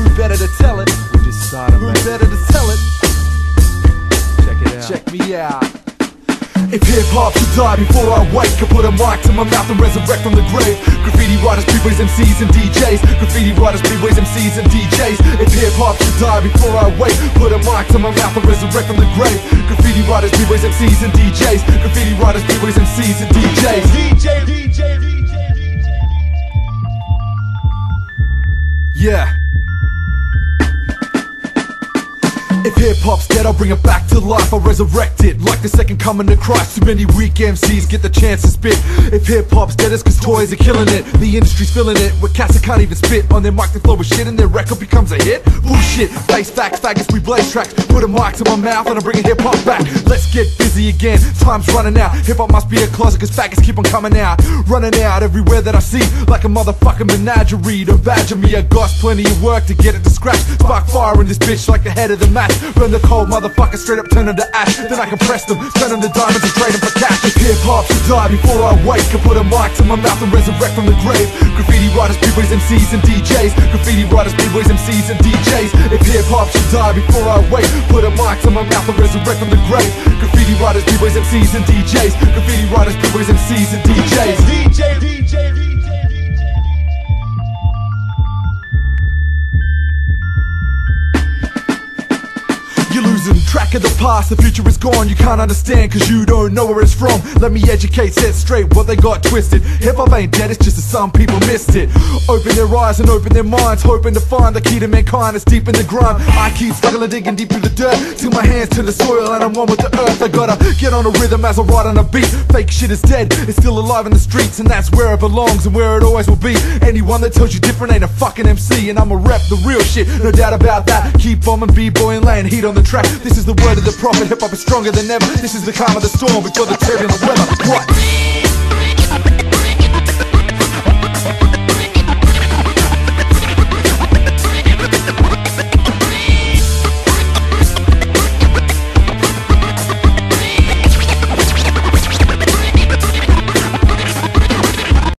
better to tell it? We just started, who better to tell it? Check it out. Check me out. If hip-hop should die before I wake, I put a mic to my mouth and resurrect from the grave. Graffiti writers, b-boys, MCs and DJs. Graffiti writers, b-boys, MCs and DJs. If hip-hop should die before I wake, put a mic to my mouth and resurrect from the grave. Graffiti writers, b-boys, MCs and DJs. Graffiti writers, b-boys, MCs and DJs. Yeah. If hip-hop's dead, I'll bring it back to life. I'll resurrect it like the second coming to Christ. Too many weak MCs get the chance to spit. If hip-hop's dead, it's cause toys are killing it. The industry's filling it with cats that can't even spit. On their mic they flow with shit and their record becomes a hit. Bullshit, face facts, faggots, we blaze tracks. Put a mic to my mouth and I'm bringing hip-hop back. Let's get busy again, time's running out. Hip-hop must be a closet cause faggots keep on coming out. Running out everywhere that I see, like a motherfucking menagerie. Don't badger me, I got plenty of work to get it to scratch. Spark fire in this bitch like the head of the match. Burn the cold motherfuckers straight up, turn them to ash. Then I compress them, turn them to diamonds and trade them for cash. If hip-hop should die before I wake, I put a mic to my mouth and resurrect from the grave. Graffiti writers, b-boys, MCs and DJs. Graffiti writers, b-boys, MCs and DJs. If hip-hop should die before I wake, put a mic to my mouth and resurrect from the grave. Graffiti writers, b-boys, MCs and DJs. Graffiti writers, b-boys, MCs and DJs. You're losing track of the past, the future is gone. You can't understand cause you don't know where it's from. Let me educate, set straight what they got twisted. Hip-hop ain't dead, it's just that some people missed it. Open their eyes and open their minds, hoping to find the key to mankind is deep in the grime. I keep struggling, digging deep through the dirt, till my hands turn to soil and I'm one with the earth. I gotta get on a rhythm as I ride on a beat. Fake shit is dead, it's still alive in the streets, and that's where it belongs and where it always will be. Anyone that tells you different ain't a fucking MC, and I'ma rep the real shit, no doubt about that. Keep bombing, b-boy and laying heat on the track. This is the word of the prophet, hip-hop is stronger than ever. This is the calm of the storm before the turbulent weather. What?